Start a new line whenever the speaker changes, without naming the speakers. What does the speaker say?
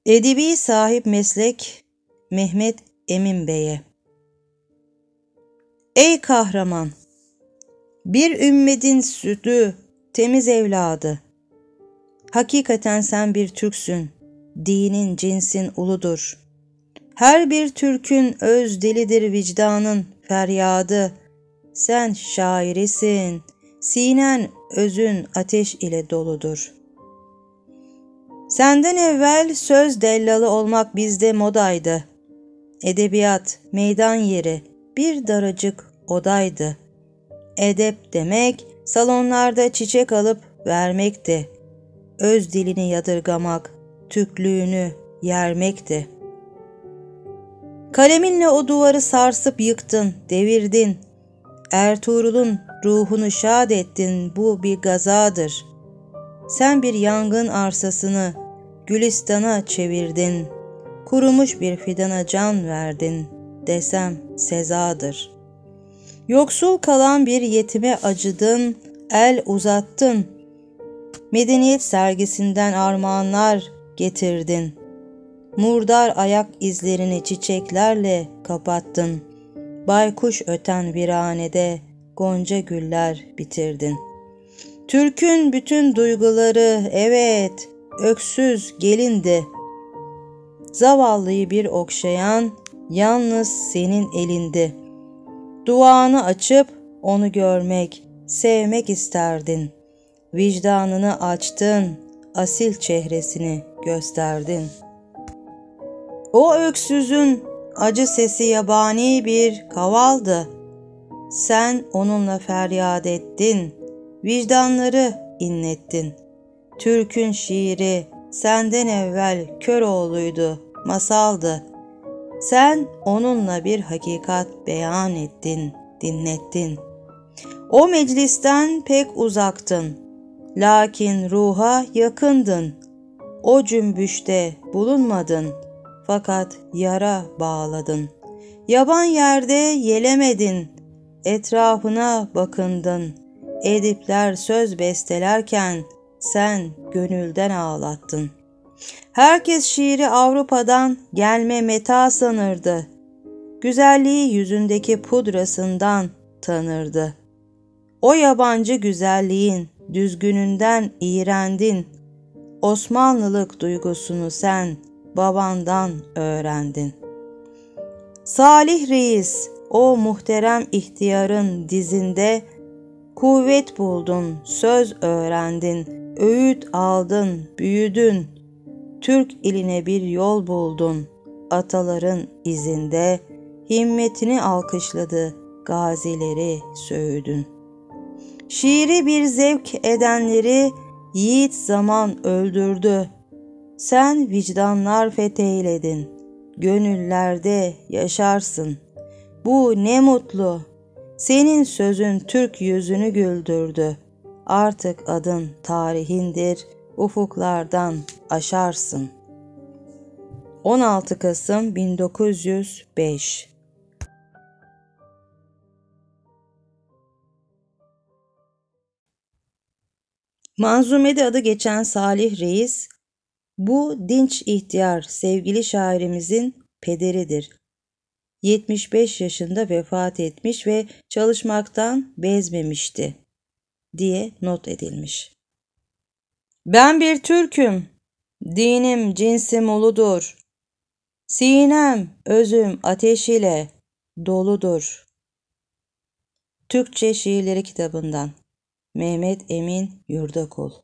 Edebi sahip meslek Mehmet Emin Bey'e. Ey kahraman! Bir ümmetin sütü, temiz evladı. Hakikaten sen bir Türksün, dinin cinsin uludur. Her bir Türk'ün öz dilidir vicdanın feryadı. Sen şairisin, sinen özün ateş ile doludur. Senden evvel söz dellalı olmak bizde modaydı. Edebiyat, meydan yeri, bir daracık odaydı. Edep demek, salonlarda çiçek alıp vermekti. Öz dilini yadırgamak, Türklüğünü yermekti. Kaleminle o duvarı sarsıp yıktın, devirdin. Ertuğrul'un ruhunu şad ettin, bu bir gazadır. Sen bir yangın arsasını Gülistan'a çevirdin. Kurumuş bir fidana can verdin, desem sezadır. Yoksul kalan bir yetime acıdın, el uzattın. Medeniyet sergisinden armağanlar getirdin. Murdar ayak izlerini çiçeklerle kapattın. Baykuş öten viranede gonca güller bitirdin. Türk'ün bütün duyguları evet, öksüz gelindi. Zavallıyı bir okşayan yalnız senin elindi. Duanı açıp onu görmek, sevmek isterdin. Vicdanını açtın, asil çehresini gösterdin. O öksüzün acı sesi yabani bir kavaldı. Sen onunla feryat ettin, vicdanları inlettin. Türk'ün şiiri senden evvel Köroğlu'ydu, masaldı. Sen onunla bir hakikat beyan ettin, dinlettin. O meclisten pek uzaktın, lakin ruha yakındın. O cümbüşte bulunmadın, fakat yara bağladın. Yaban yerde yelemedin, etrafına bakındın. Edipler söz bestelerken sen gönülden ağlattın. Herkes şiiri Avrupa'dan gelme meta sanırdı. Güzelliği yüzündeki pudrasından tanırdı. O yabancı güzelliğin düzgününden iğrendin. Osmanlılık duygusunu sen babandan öğrendin. Salih Reis, o muhterem ihtiyarın dizinde kuvvet buldun, söz öğrendin, öğüt aldın, büyüdün. Türk iline bir yol buldun, ataların izinde, himmetini alkışladı, gazileri söğüdün. Şiiri bir zevk edenleri yiğit zaman öldürdü. Sen vicdanlar fetheyledin, gönüllerde yaşarsın. Bu ne mutlu, senin sözün Türk yüzünü güldürdü. Artık adın tarihindir, ufuklardan aşarsın. 16 Kasım 1905. Manzumede adı geçen Salih Reis, bu dinç ihtiyar sevgili şairimizin pederidir. 75 yaşında vefat etmiş ve çalışmaktan bezmemişti diye not edilmiş. Ben bir Türk'üm, dinim cinsim uludur. Sinem özüm ateş ile doludur. Türkçe Şiirleri kitabından Mehmet Emin Yurdakul.